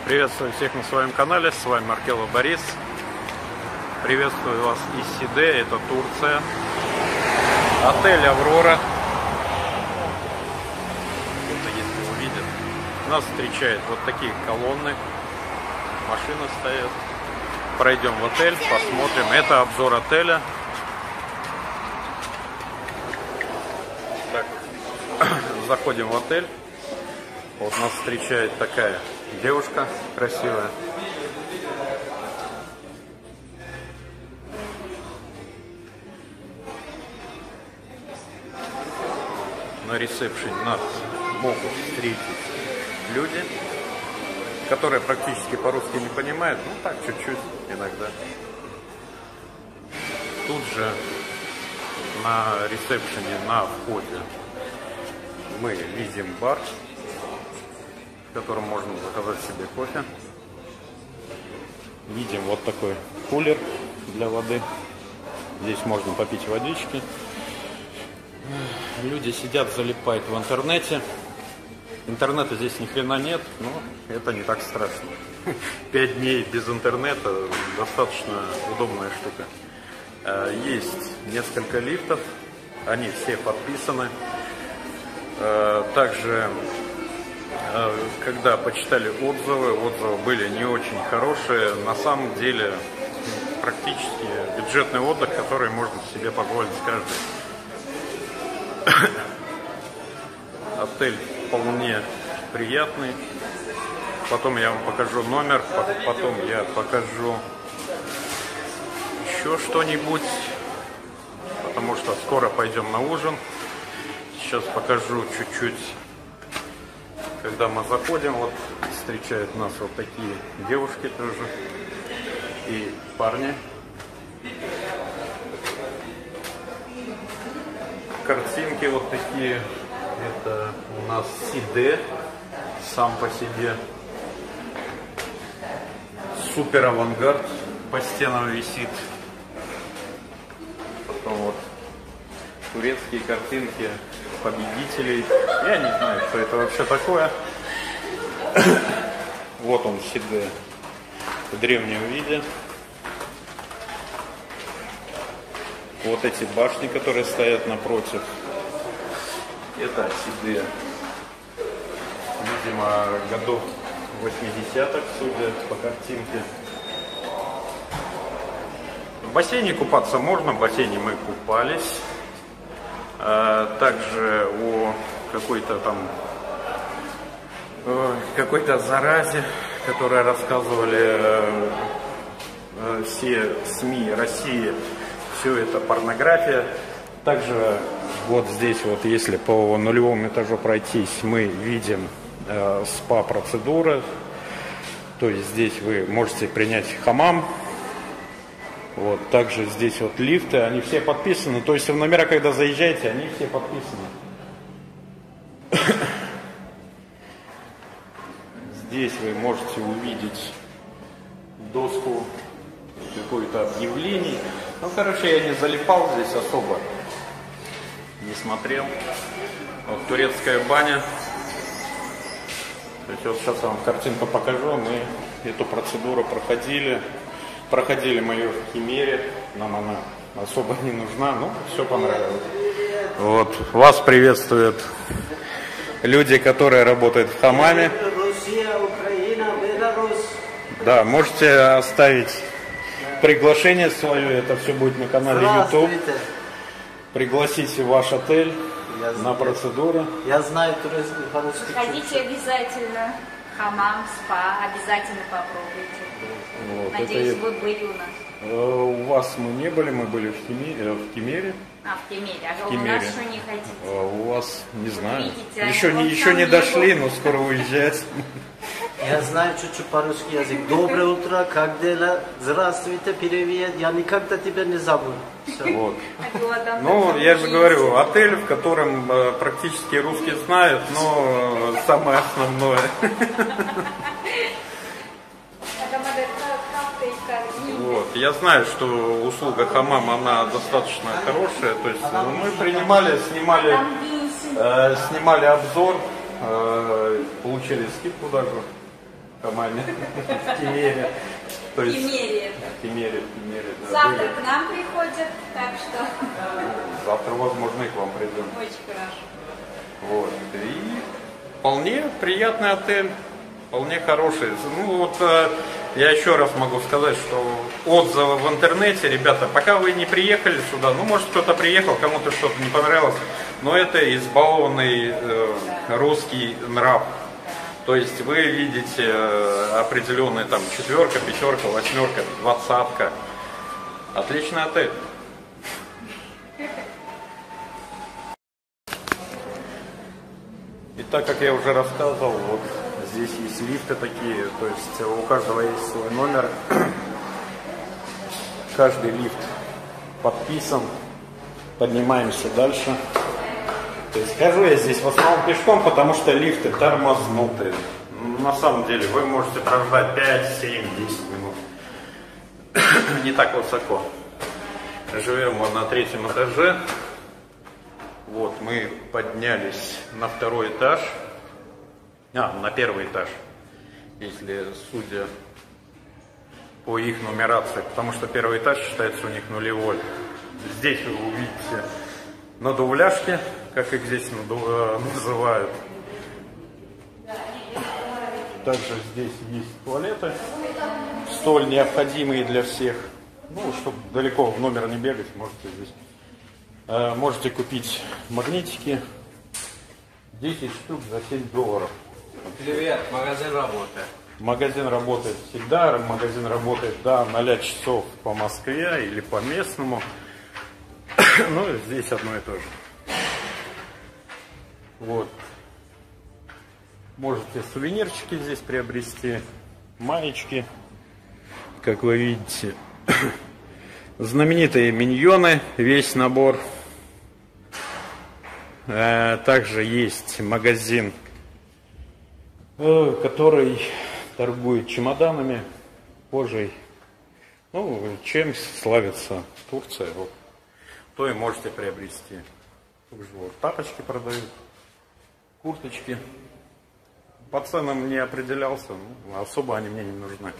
Приветствую всех на своем канале, с вами Маркелов Борис. Приветствую вас из Сиде, это Турция. Отель Аврора. Кто-то, если увидит, нас встречают вот такие колонны. Машины стоят. Пройдем в отель, посмотрим. Это обзор отеля. Так, заходим в отель. Вот нас встречает такая девушка красивая. На ресепшене нас могут встретить люди, которые практически по-русски не понимают, ну так чуть-чуть иногда. Тут же на ресепшене, на входе мы видим бар, в котором можно заказать себе кофе. Видим вот такой кулер для воды. Здесь можно попить водички. Люди сидят, залипают в интернете. Интернета здесь ни хрена нет, но это не так страшно. 5 дней без интернета достаточно удобная штука. Есть несколько лифтов, они все подписаны. Также, когда почитали отзывы были не очень хорошие. На самом деле, практически бюджетный отдых, который можно себе позволить каждый. Отель вполне приятный. Потом я вам покажу номер, потом я покажу еще что-нибудь, потому что скоро пойдем на ужин. Сейчас покажу чуть-чуть. Когда мы заходим, вот встречают нас вот такие девушки тоже и парни. Картинки вот такие. Это у нас Сиде сам по себе. Супер авангард по стенам висит. Потом вот турецкие картинки победителей. Я не знаю, что это вообще такое. Вот он, Сиде, в древнем виде. Вот эти башни, которые стоят напротив. Это Сиде, видимо, годов 80-х, судя по картинке. В бассейне купаться можно, в бассейне мы купались. Также о какой-то заразе, которую рассказывали все СМИ России, все это порнография. Также вот здесь вот, если по нулевому этажу пройтись, мы видим спа-процедуры. То есть здесь вы можете принять хамам. Вот, также здесь вот лифты, они все подписаны. То есть в номера, когда заезжаете, они все подписаны. Здесь вы можете увидеть доску какое-то объявлений. Ну, короче, я не залипал здесь особо. Не смотрел. Вот турецкая баня. То есть вот сейчас я вам картинку покажу. Мы эту процедуру проходили. Проходили мы ее в Кемере. Нам она особо не нужна, но все понравилось. Вот. Вас приветствуют люди, которые работают в хамаме. Да, можете оставить приглашение свое. Это все будет на канале YouTube. Пригласите в ваш отель на процедуру. Я знаю турецкий, по-русски. Ходите обязательно. Хамам, спа, обязательно попробуйте. Вот, Надеюсь, вы были у нас. У вас мы не были, мы были в Кемере. В Кемере. А у нас что не хотите? У вас, не знаю. Видите, еще не дошли, но скоро уезжать. Я знаю чуть-чуть по-русски язык. Доброе утро, как дела? Здравствуйте, привет. Я никогда тебя не забуду. Вот. Ну, я же говорю, отель, в котором практически русские знают, но самое основное. Вот. Я знаю, что услуга хамам, она достаточно хорошая. То есть мы принимали, снимали обзор, получили скидку даже. Хамаме, в Кемере. То есть, Кемере. В Кемере, да. Завтра к нам приходят, так что... Завтра, возможно, и к вам придем. Очень хорошо. Вот. И вполне приятный отель, вполне хороший. Ну вот я еще раз могу сказать, что отзывы в интернете, ребята, пока вы не приехали сюда, ну может кто-то приехал, кому-то что-то не понравилось, но это избалованный русский нрав. То есть вы видите определенные там 4, 5, 8, 20. Отличный отель. И так как я уже рассказывал, вот здесь есть лифты такие, то есть у каждого есть свой номер. Каждый лифт подписан. Поднимаемся дальше. То есть хожу я здесь в основном пешком, потому что лифты тормознутые. На самом деле вы можете прождать 5, 7, 10 минут. Не так высоко. Живем мы на 3-м этаже. Вот мы поднялись на 2-й этаж. На 1-й этаж. Если судя по их нумерации, потому что 1-й этаж считается у них нулевой. Здесь вы увидите надувляшки, как их здесь называют. Также здесь есть туалеты, столь необходимые для всех. Ну, чтобы далеко в номер не бегать, можете купить магнитики. 10 штук за $7. Привет, магазин работает. Магазин работает всегда, магазин работает до 0 часов по Москве или по местному. Ну, здесь одно и то же. Вот. Можете сувенирчики здесь приобрести, маечки, как вы видите. Знаменитые миньоны, весь набор. Также есть магазин, который торгует чемоданами, кожей. Ну, чем славится Турция, вот, то и можете приобрести. Также вот тапочки продают, курточки. По ценам не определялся, но особо они мне не нужны.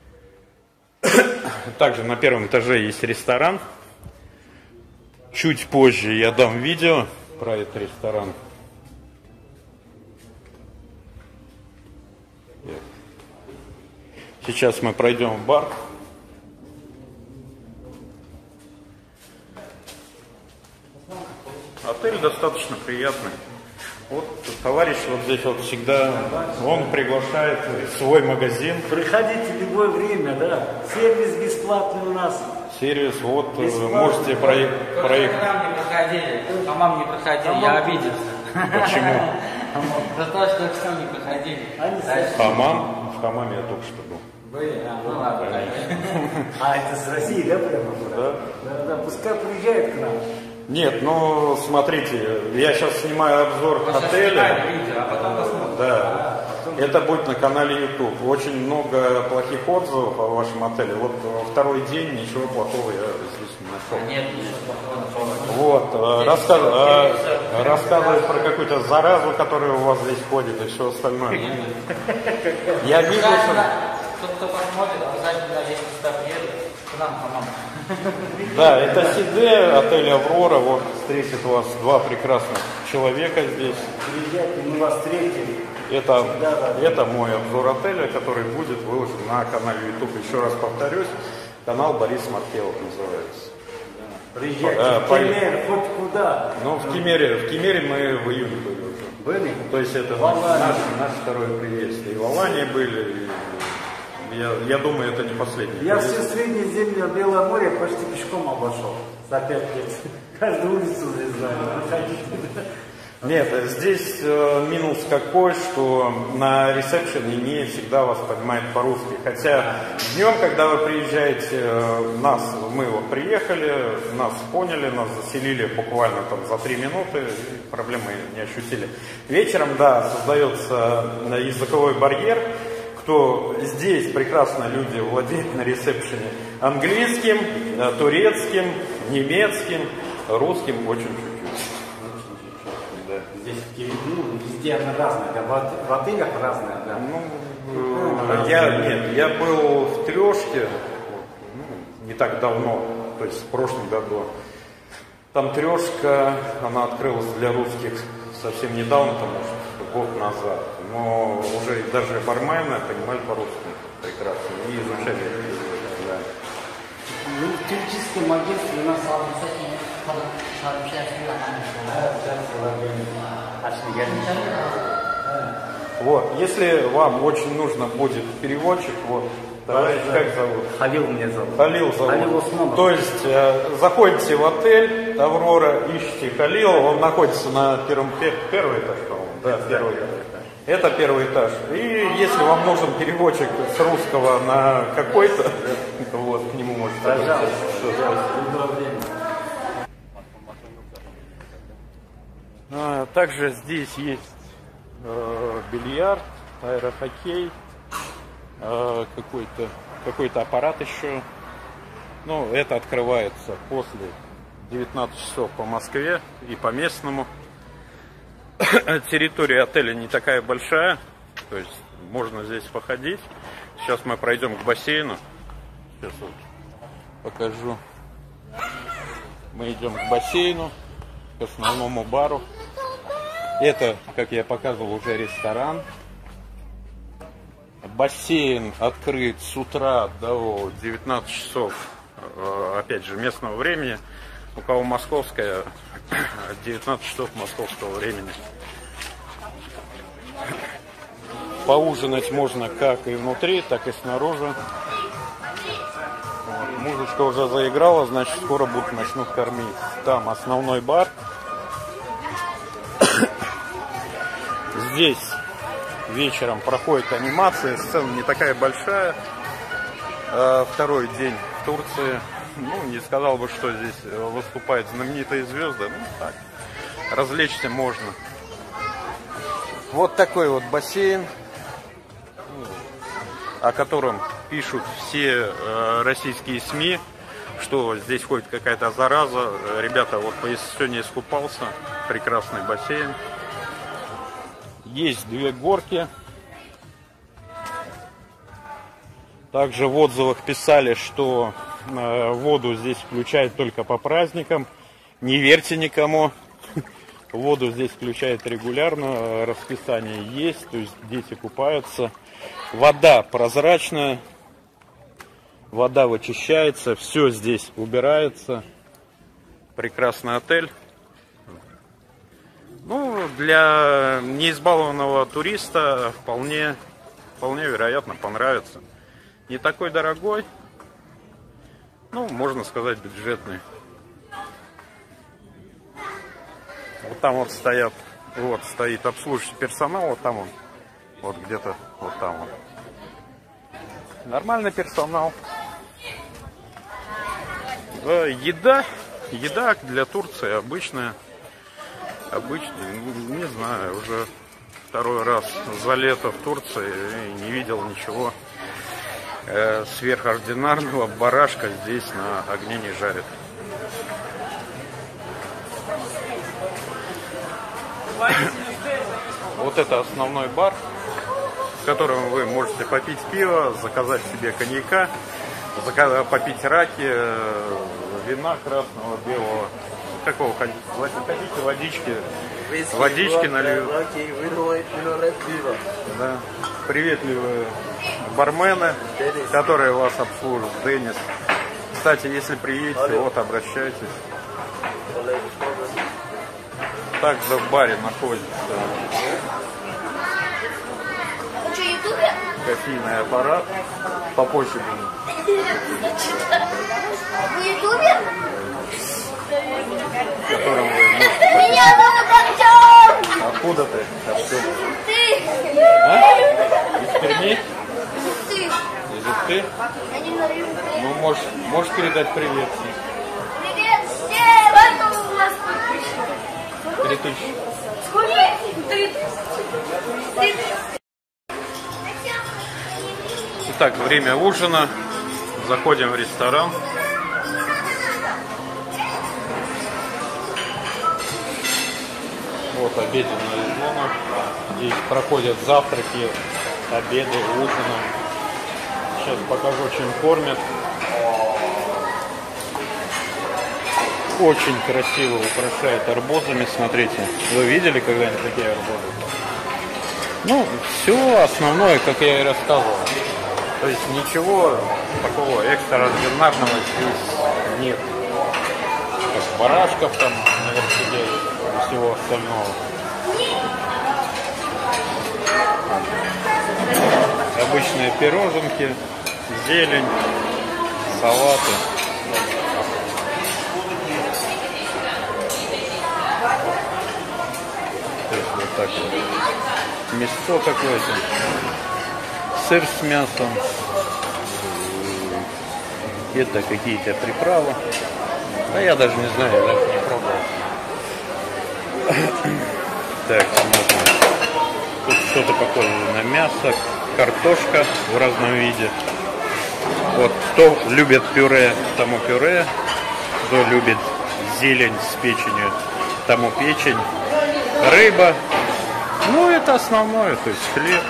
Также на 1-м этаже есть ресторан. Чуть позже я дам видео про этот ресторан. Сейчас мы пройдем в бар. Отель достаточно приятный. Вот товарищ вот здесь вот всегда, он приглашает в свой магазин. Приходите в любое время, да. Сервис бесплатный у нас. Сервис, вот можете проехать. К нам не приходили, к мам не приходили, я обиделся. Почему? За то, что к нам не приходили. Хамам? В хамаме я только что был. Были? Ну ладно. А это с России, да, прямо? Да. Да, пускай приезжает к нам. Нет, ну смотрите, я сейчас снимаю обзор отеля. Видео, а потом посмотрим. Да. Это будет на канале YouTube. Очень много плохих отзывов о вашем отеле. Вот второй день ничего плохого я здесь не нашел. Нет, ничего Вот, рассказывает про какую-то заразу, которая у вас здесь ходит и все остальное. Я вижу, что... Кто посмотрит, обязательно, если сюда приедет, к нам, к мамам. Да, это Сиде, отель Аврора. Вот встретит вас два прекрасных человека здесь. Приезжайте, мы вас встретим. Это мой обзор отеля, который будет выложен на канале YouTube. Еще раз повторюсь, канал Борис Маркелов называется. Приезжайте в Кемер, хоть куда. Ну, в Кемере мы в июне были уже. Были? То есть это наш второй приезд. И в Алании были. И я думаю, это не последний. Я все Среднее Белое море почти пешком обошел за 5 лет. Каждую улицу уже знаю. Нет, здесь минус какой, что на ресепшене не всегда вас понимают по-русски. Хотя днем, когда вы приезжаете, мы вот приехали, нас поняли, нас заселили буквально там за 3 минуты, и проблемы не ощутили. Вечером, да, создается языковой барьер. Кто здесь прекрасно люди владеют на ресепшене английским, турецким, немецким, русским очень чуть-чуть. Здесь везде она разная, да? В отелях разная, да? Ну, Я был в Трешке не так давно, то есть в прошлом году. Там Трешка, она открылась для русских совсем недавно, там, может, год назад. Но уже даже бармены понимали по-русски прекрасно и изучали язык, да. Ну, в туристическом агентстве у нас вот, если вам очень нужно будет переводчик, вот, товарищ, как зовут? Халил меня зовут. Халил зовут. Халил Осмонов. То есть заходите в отель «Аврора», ищите Халила, он находится на первый этаж, по-моему. Да, первый этаж. Это первый этаж. И если вам нужен переводчик с русского на какой-то, вот, к нему можете обратиться. Также здесь есть бильярд, аэрохоккей, какой-то аппарат еще. Ну, это открывается после 19 часов по Москве и по местному. Территория отеля не такая большая, то есть можно здесь походить. Сейчас мы пройдем к бассейну. Сейчас вот покажу. Мы идем к бассейну, к основному бару. Это, как я показывал, уже ресторан. Бассейн открыт с утра до 19 часов, опять же, местного времени. У кого московская, 19 часов московского времени. Поужинать можно как и внутри, так и снаружи. Вот, музычка уже заиграла, значит, скоро начнут кормить. Там основной бар. Здесь вечером проходит анимация, сцена не такая большая. Второй день в Турции. Ну, не сказал бы, что здесь выступают знаменитые звезды. Ну, так, развлечься можно. Вот такой вот бассейн, о котором пишут все российские СМИ, что здесь ходит какая-то зараза. Ребята, вот сегодня искупался. Прекрасный бассейн. Есть две горки. Также в отзывах писали, что воду здесь включают только по праздникам. Не верьте никому. Воду здесь включают регулярно. Расписание есть, то есть дети купаются. Вода прозрачная. Вода вычищается. Все здесь убирается. Прекрасный отель. Ну, для неизбалованного туриста вполне вероятно понравится. Не такой дорогой, ну, можно сказать, бюджетный. Вот там вот стоит обслуживающий персонал, вот там он, вот где-то, вот там вот. Нормальный персонал. Еда для Турции обычная. Не знаю, уже второй раз за лето в Турции и не видел ничего сверхординарного. Барашка здесь на огне не жарит. Вот это основной бар, в котором вы можете попить пиво, заказать себе коньяка, попить раки, вина красного, белого. Какого хотите? Водички. Водички налью. Да. Приветливые бармены, которые вас обслужат. Денис. Кстати, если приедете, вот обращайтесь. Также в баре находится кофейный аппарат. Попозже будет. Которым вы можете... Меня зовут Артем! Откуда ты, Артем? Из Перми? Из Ухты? Ну, можешь передать привет. Привет всем! Сколько у вас подписчиков? 3000. Сколько? 3000. Итак, время ужина. Заходим в ресторан. Вот обеденная зона. Здесь проходят завтраки обеды, ужины. Сейчас покажу, чем кормят. Очень красиво украшает арбузами, смотрите. Вы видели когда-нибудь такие арбузы? Ну, все основное, как я и рассказывал. То есть ничего такого экстраординарного здесь нет. Как барашков там, наверное, и всего остального. Обычные пироженки, зелень, салаты. То есть вот так вот. Мясо какое-то. Сыр с мясом. Это какие-то приправы. А я даже не знаю, я даже не пробовал. Так, смотрим. Тут что-то похоже на мясо. Картошка в разном виде. Вот кто любит пюре, тому пюре. Кто любит зелень с печенью, тому печень. Рыба. Ну, это основное, то есть хлеб.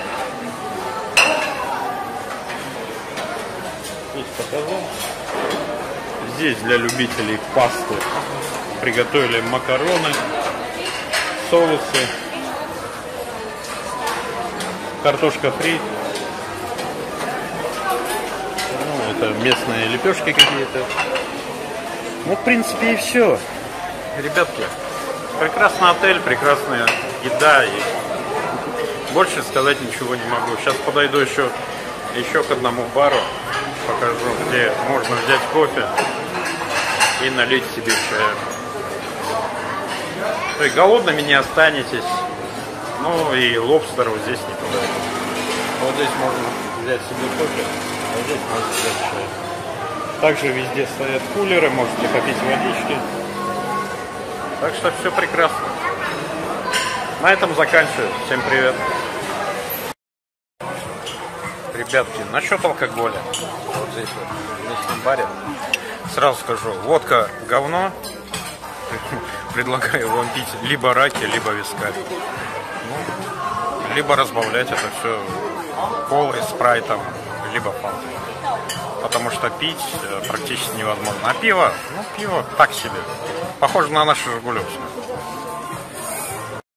Здесь показал. Здесь для любителей пасты приготовили макароны, соусы, картошка фри. Ну, это местные лепешки какие-то. Ну, в принципе, и все. Ребятки, прекрасный отель, прекрасная еда. И больше сказать ничего не могу. Сейчас подойду еще к одному бару. Покажу, где можно взять кофе и налить себе чая. То есть голодными не останетесь. Ну и лобстеров здесь не подают. Вот здесь можно взять себе кофе, а здесь можно взять чай. Также везде стоят кулеры, можете попить водички. Так что все прекрасно. На этом заканчиваю. Всем привет. Ребятки, насчет алкоголя. Вот здесь вот, в местном баре. Сразу скажу, водка говно. Предлагаю вам пить либо раки, либо вискарь. Ну, либо разбавлять это все колой, спрайтом, либо фантой. Потому что пить практически невозможно. А пиво, ну пиво так себе. Похоже на наше жигулевское.